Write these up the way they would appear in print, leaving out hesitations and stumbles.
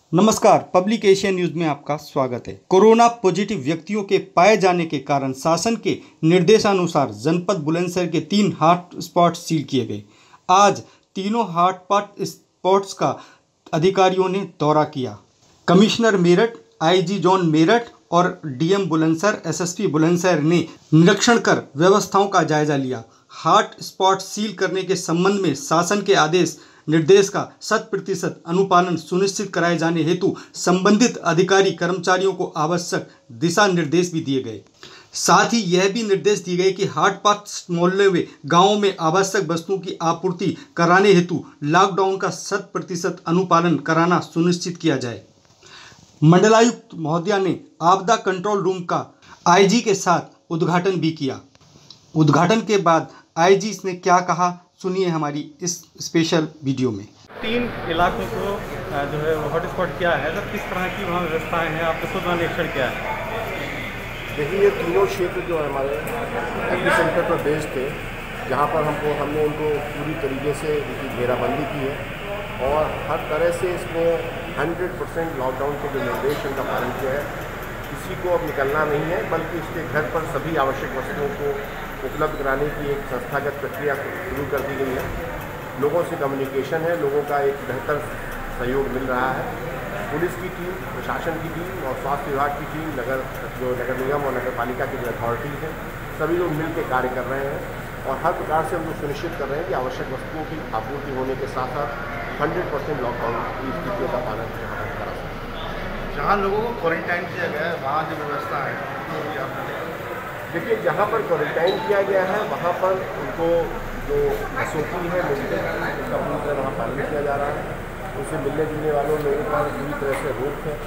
नमस्कार, public Asia news में आपका स्वागत है। कोरोना पॉजिटिव व्यक्तियों के पाए जाने के कारण शासन के निर्देशानुसार जनपद बुलंदशहर के 3 हॉट स्पॉट सील किए गए। आज तीनों हॉट स्पॉट्स का अधिकारियों ने दौरा किया। Commissioner Meerut, IG zone Meerut और डीएम बुलंदशहर, एसएसपी बुलंदशहर ने निरीक्षण कर व्यवस्थाओं का जायजा लिया। हॉट स्पॉट सील करने के संबंध में शासन के आदेश निर्देश का 100% अनुपालन सुनिश्चित कराए जाने हेतु संबंधित अधिकारी कर्मचारियों को आवश्यक दिशा निर्देश भी दिए गए। साथ ही यह भी निर्देश दिए गए कि हॉटस्पॉट मोहल्ले में गांवों में आवश्यक वस्तुओं की आपूर्ति कराने हेतु लॉकडाउन का 100% अनुपालन कराना सुनिश्चित किया जाए। मंडलायुक्त महोदया ने आपदा कंट्रोल रूम का आईजी के साथ उद्घाटन भी किया। उद्घाटन के बाद आईजी ने क्या कहा, सुनिए हमारी इस स्पेशल वीडियो में। 3 इलाकों को जो है वो हॉटस्पॉट किया है, तो किस तरह की वहाँ व्यवस्थाएं हैं, आपने खुद वहाँ निरीक्षण किया है? देखिए, ये तीनों क्षेत्र जो है हमारे एपी सेंटर पर बेस्ड थे, जहाँ पर हमने उनको पूरी तरीके से उनकी घेराबंदी की है और हर तरह से इसमें 100% लॉकडाउन के जो निर्देश उनका पालन किया है। किसी को अब निकलना नहीं है, बल्कि उसके घर पर सभी आवश्यक वस्तुओं को उपलब्ध कराने की एक संस्थागत प्रक्रिया शुरू कर दी गई है। लोगों से कम्युनिकेशन है, लोगों का एक बेहतर सहयोग मिल रहा है। पुलिस की टीम, प्रशासन की टीम और स्वास्थ्य विभाग की टीम, नगर निगम और नगर पालिका की जो अथॉरिटीज़ हैं, सभी लोग मिलकर कार्य कर रहे हैं और हर प्रकार से हम लोग सुनिश्चित कर रहे हैं कि आवश्यक वस्तुओं की आपूर्ति होने के साथ साथ 100% लॉकडाउन की स्थितियों का पालन यहाँ पर करा सकते। जहाँ लोगों को क्वारंटाइन किया गया है, वहाँ जो व्यवस्था है, देखिए, जहाँ पर क्वारंटाइन किया गया है वहाँ पर उनको जो SOP है मेडिकल, उसका पूरी तरह वहाँ पालन किया जा रहा है। उनसे मिलने जुलने वालों लोगों पर पूरी तरह से रोक है।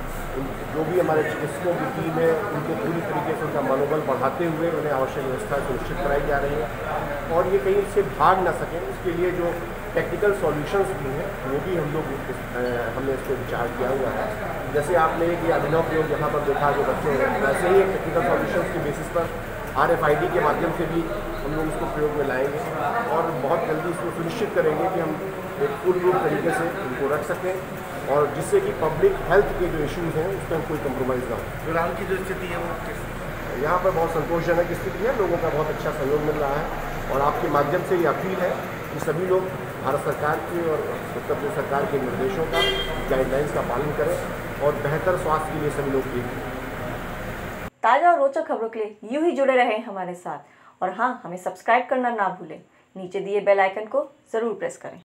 जो भी हमारे चिकित्सकों की टीम है, उनको पूरी तरीके से उनका मनोबल बढ़ाते हुए उन्हें आवश्यक व्यवस्था सुनिश्चित कराई जा रही है और ये कहीं से भाग ना सकें, इसके लिए जो टेक्निकल सॉल्यूशंस भी हैं वो भी हमने इस पर विचार किया हुआ है। जैसे आपने एक अभिनव प्रयोग यहाँ पर देखा जो बच्चों हैं, वैसे ही एक टेक्निकल सॉल्यूशंस की बेसिस पर RFID के माध्यम से भी हम लोग इसको प्रयोग में लाएंगे और बहुत जल्दी इसको सुनिश्चित करेंगे कि हम एक फुल प्रूफ तरीके से इनको रख सकें और जिससे कि पब्लिक हेल्थ के जो इश्यूज़ हैं उस पर कोई कम्प्रोमाइज़ ना हो। फिलहाल की जो स्थिति है वो यहाँ पर बहुत संतोषजनक स्थिति है, लोगों का बहुत अच्छा सहयोग मिल रहा है और आपके माध्यम से ये अपील है कि सभी लोग भारत सरकार की और उत्तर प्रदेश सरकार के निर्देशों का, गाइडलाइंस का पालन करें और बेहतर स्वास्थ्य के लिए सभी लोग एक ताज़ा और रोचक खबरों के लिए यूं ही जुड़े रहें हमारे साथ और हाँ, हमें सब्सक्राइब करना ना भूलें। नीचे दिए बेल आइकन को ज़रूर प्रेस करें।